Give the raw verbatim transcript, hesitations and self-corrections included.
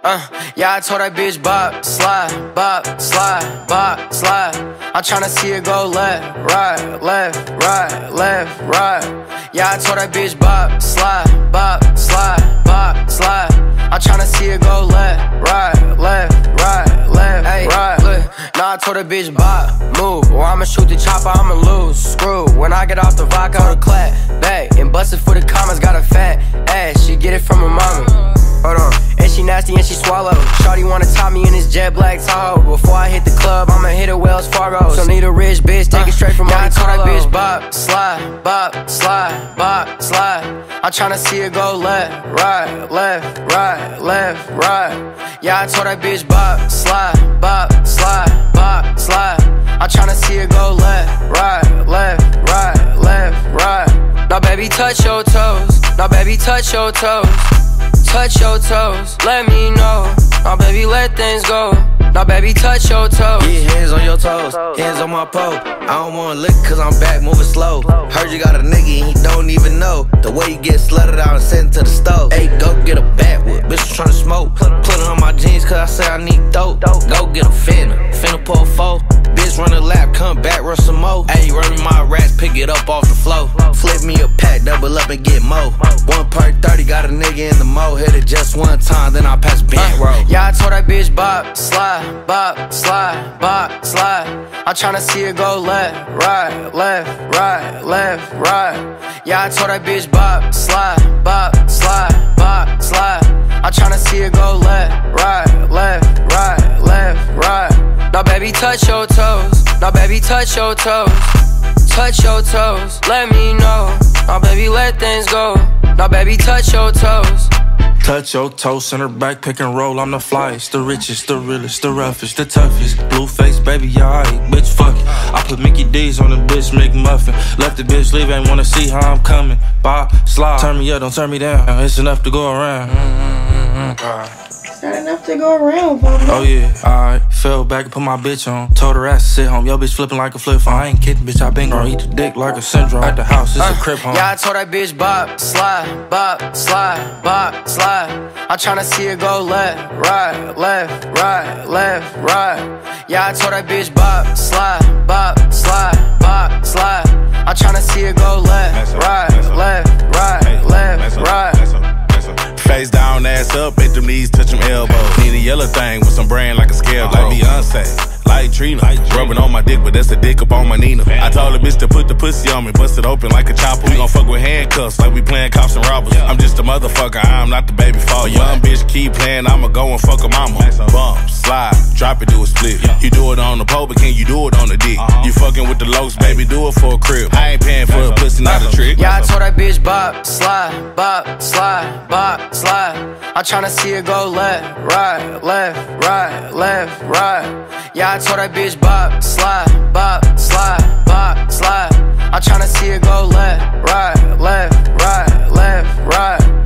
Uh, yeah, I told that bitch bop, slide, bop, slide, bop, slide. I'm tryna see it go left, right, left, right, left, right. Yeah, I told that bitch bop, slide, bop, slide, bop, slide. I'm tryna see it go left, right, left, right, left, hey, right. Look, nah, I told that bitch bop, move, or I'ma shoot the chopper, I'ma lose. Screw, when I get off the vodka, I'll clap back and bust it for the comments. Got a fat ass, she get it from her mama. Hold on, and she nasty and she swallow. Shawty wanna top me in this jet black Tahoe. Before I hit the club, I'ma hit a Wells Fargo. So need a rich bitch, take it straight from Monte Carlo. Yeah, I told that bitch bop, slide, bop, slide, bop, slide. I'm tryna see it go left, right, left, right, left, right. Yeah, I told that bitch bop, slide, bop, slide, bop, slide. I'm tryna see it go left, right, left, right, left, right. Now baby, touch your toes. Now baby, touch your toes. Touch your toes, let me know. Now baby, let things go. Now baby, touch your toes. Yeah, hands on your toes, hands on my pole. I don't wanna lick cause I'm back moving slow. Heard you got a nigga and he don't even know the way you get slutted out and sent to the stove. Hey, go get a backwood, bitch tryna smoke. Put it on my jeans cause I say I need dope. Go get a finna, finna pull four. Bitch run a lap, come back, run some more. Ayy, run me my rats, pick it up off the floor. Flip me a pack, double up and get more. One per thirty, got a nigga in the mo. Hit it just one time, then I pass Bankrol. Uh, yeah, I told that bitch bop, slide, bop, slide, bop, slide. I'm tryna see it go left, right, left, right, left, right. Yeah, I told that bitch bop, slide, bop, slide, bop, slide. I'm tryna see it go left, right, left, right, left, right. Now baby, touch your toes. Now baby, touch your toes. Touch your toes, let me know. Now baby, let things go. Now baby, touch your toes. Touch your toes, center back, pick and roll. I'm the flyest, the richest, the realest, the roughest, the toughest. Blue face, baby, yeah, alright, bitch, fuck it. I put Mickey D's on the bitch, McMuffin. Left the bitch leave, ain't wanna see how I'm coming. Bop, slide, turn me up, don't turn me down. It's enough to go around. Mm-hmm, right. Not enough to go around, bro. Oh yeah, alright. Fell back and put my bitch on. Told her ass to sit home. Yo, bitch flipping like a flip phone. I ain't kidding, bitch. I been gon' eat the dick like a syndrome. At the house, it's uh, a crib home. Yeah, I told that bitch bop, slide, bop, slide, bop, slide. I'm tryna see it go left, right, left, right, left, right. Yeah, I told that bitch bop, slide, bop, slide, bop, slide. I'm tryna see it go left, right, left, right, left, right. Face down, ass up, at them knees, touch them elbows. Need a yellow thing with some brand like a scarecrow. Like Beyonce, like Trina, rubbing on my dick, but that's a dick up on my Nina. I told the bitch to put the pussy on me, bust it open like a chopper. We gon' fuck with handcuffs like we playing cops and robbers. I'm just a motherfucker, I'm not the baby father. Young bitch keep playing, I'ma go and fuck her mama. Bump, slide, drop it, do a split. You do it on the pole, but can you do it on the dick? You fucking with the locs, baby, do it for a crib. I ain't paying for a pussy, not a trick. Yeah, I told that bitch bop, slide, bop, slide, bop, slide. I'm tryna see it go left, right, left, right, left, right. Yeah, I told that bitch bop, slide, bop, slide, bop, slide. I'm tryna see it go left, right, left, right, left, right.